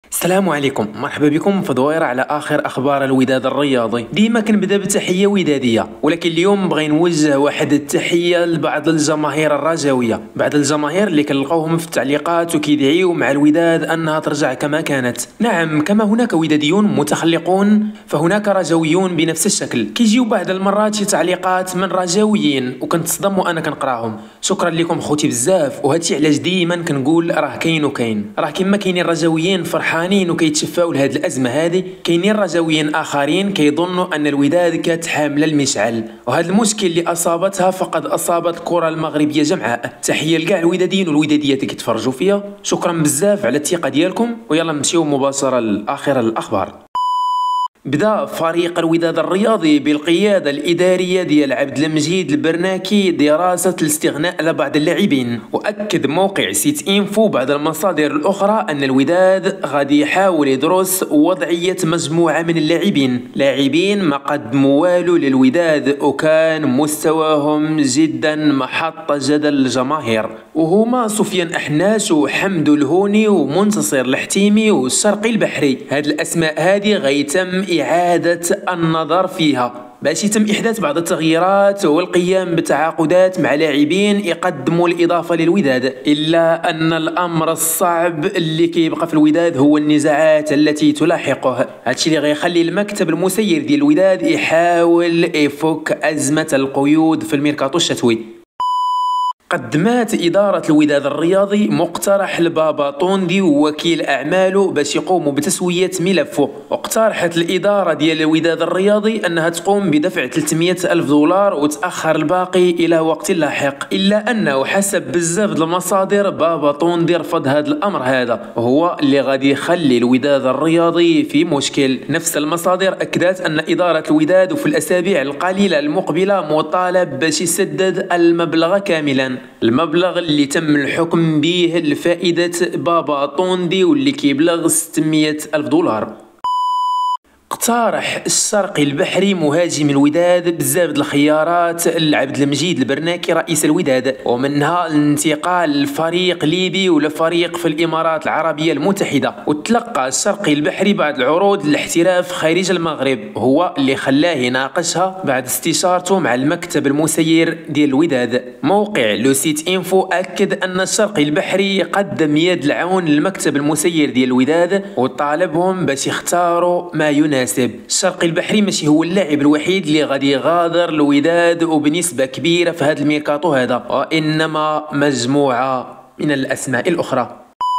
السلام عليكم، مرحبا بكم في دويرة على آخر أخبار الوداد الرياضي. ديما كنبدا بتحية ودادية، ولكن اليوم بغي نوجه واحد التحية لبعض الجماهير الرجاوية، بعض الجماهير اللي كنلقاوهم في التعليقات وكيدعيو مع الوداد أنها ترجع كما كانت. نعم، كما هناك وداديون متخلقون فهناك رجاويون بنفس الشكل. كيجيو بعض المرات شي تعليقات من رجاويين وكنتصدم وأنا كنقراهم. شكرا لكم خوتي بزاف، وهادشي علاش ديما كنقول راه كاين وكاين، راه كما كاينين رجاويين فرحانين وكيتشفاو لهاد الازمه هذه، كاينين رجاويين اخرين كيظنوا ان الوداد كانت حامله المشعل، وهذا المشكل اللي اصابتها فقد اصابت الكره المغربيه جمعاء. تحيه لكاع الوداديين والوداديات اللي كيتفرجوا فيا، شكرا بزاف على الثقه ديالكم، ويلا نمشيو مباشره لاخر الاخبار. بدا فريق الوداد الرياضي بالقيادة الإدارية ديال عبد المجيد البرناكي دراسة الاستغناء على بعض اللاعبين، وأكد موقع سيت إنفو بعض المصادر الأخرى أن الوداد غادي يحاول يدرس وضعية مجموعة من لاعبين ما قدموا والو للوداد وكان مستواهم جدا محط جدل الجماهير، وهما سفيان أحناش وحمد الهوني ومنتصر الحتيمي والشرقي البحري. هاد الأسماء هذه غيتم إعادة النظر فيها باش يتم إحداث بعض التغييرات والقيام بالتعاقدات مع لاعبين يقدموا الإضافة للوداد، إلا أن الأمر الصعب اللي كيبقى في الوداد هو النزاعات التي تلاحقه. هادشي اللي غيخلي المكتب المسير ديال الوداد يحاول يفك أزمة القيود في الميركاتو الشتوي. قدمت إدارة الوداد الرياضي مقترح لبابا طوندي ووكيل أعماله باش يقوموا بتسوية ملفه، واقترحت الإدارة ديال الوداد الرياضي أنها تقوم بدفع 300 ألف دولار وتأخر الباقي إلى وقت لاحق، إلا أنه حسب بزاف المصادر بابا طوندي رفض هذا الأمر هذا، وهو اللي غادي يخلي الوداد الرياضي في مشكل. نفس المصادر أكدت أن إدارة الوداد في الأسابيع القليلة المقبلة مطالب باش يسدد المبلغ كاملا، المبلغ اللي تم الحكم به لفائدة بابا طوندي واللي كيبلغ 600 ألف دولار. اقترح الشرقي البحري مهاجم الوداد بزاف د الخيارات لعبد المجيد البرناكي رئيس الوداد، ومنها الانتقال لفريق ليبي ولا فريق في الامارات العربيه المتحده، وتلقى الشرقي البحري بعض العروض للاحتراف خارج المغرب، هو اللي خلاه يناقشها بعد استشارته مع المكتب المسير ديال الوداد. موقع لو سيت انفو اكد ان الشرقي البحري قدم يد العون للمكتب المسير ديال الوداد وطالبهم باش يختاروا ما يناسب. الشرقي البحري ماشي هو اللاعب الوحيد اللي غادي يغادر الوداد وبنسبة كبيرة في هذا الميركاتو هذا، وإنما مجموعة من الأسماء الأخرى.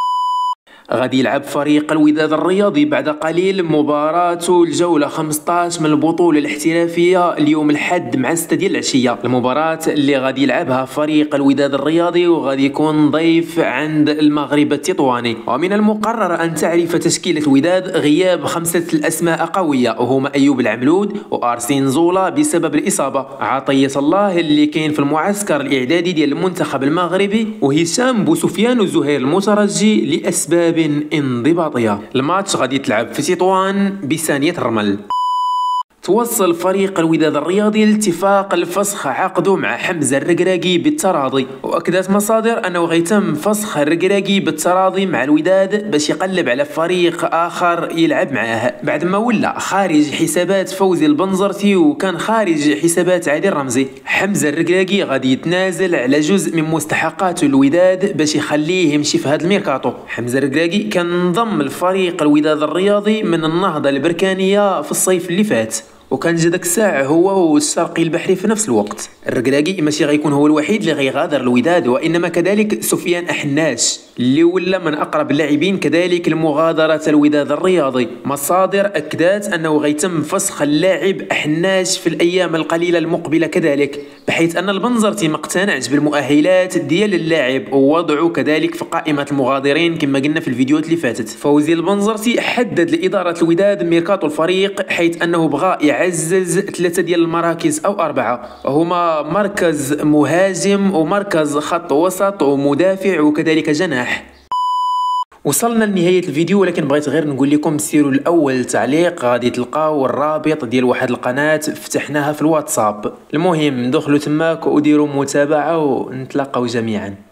غادي يلعب فريق الوداد الرياضي بعد قليل مباراته الجولة 15 من البطولة الاحترافية اليوم الحد مع 6 ديال العشية، المباراة اللي غادي يلعبها فريق الوداد الرياضي وغادي يكون ضيف عند المغرب التطواني. ومن المقرر أن تعرف تشكيلة الوداد غياب 5 الأسماء قوية، وهما أيوب العملود وأرسين زولا بسبب الإصابة، عطية الله اللي كاين في المعسكر الإعدادي ديال المنتخب المغربي، وهشام بوسفيان وزهير المترجي لأسباب انضباطية. الماتش غادي يتلعب في تطوان بثانية الرمل. توصل فريق الوداد الرياضي لاتفاق لفسخ عقده مع حمزة الركراكي بالتراضي، واكدت مصادر انه غيتم فسخ الركراكي بالتراضي مع الوداد باش يقلب على فريق اخر يلعب معاه، بعد ما ولا خارج حسابات فوزي البنزرتي وكان خارج حسابات عادل الرمزي. حمزة الركراكي غادي يتنازل على جزء من مستحقات الوداد باش يخليه يمشي في هذا الميركاتو. حمزة الركراكي كان انضم لفريق الوداد الرياضي من النهضة البركانية في الصيف اللي فات، وكان جا داك الساعة هو والشرقي البحري في نفس الوقت. الركراكي ماشي غيكون هو الوحيد اللي غيغادر الوداد، وانما كذلك سفيان أحناش اللي ولا من اقرب اللاعبين كذلك لمغادرة الوداد الرياضي. مصادر اكدت انه غيتم فسخ اللاعب أحناش في الايام القليلة المقبلة كذلك، بحيث ان البنزرتي ما اقتنعش بالمؤهلات ديال اللاعب ووضعه كذلك في قائمة المغادرين كما قلنا في الفيديوهات اللي فاتت. فوزي البنزرتي حدد لإدارة الوداد ميركاتو الفريق حيث انه بغى يعزز 3 ديال المراكز او 4، وهما مركز مهاجم ومركز خط وسط ومدافع وكذلك جناح. وصلنا لنهاية الفيديو، ولكن بغيت غير نقول لكم سيروا الأول تعليق غادي تلقاو الرابط ديال واحد القناة فتحناها في الواتساب. المهم دخلوا تماك وديروا متابعة ونتلاقاو جميعا.